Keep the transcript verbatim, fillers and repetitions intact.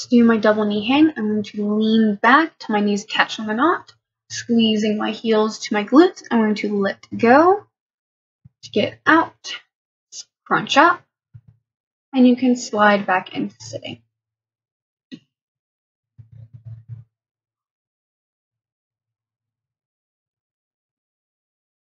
To do my double knee hang, I'm going to lean back till my knees catch on the knot, squeezing my heels to my glutes. I'm going to let go to get out, crunch up, and you can slide back into sitting.